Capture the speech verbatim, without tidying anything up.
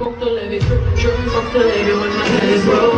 Fuck the levy, trip, trip, fuck the levy when my head is broke.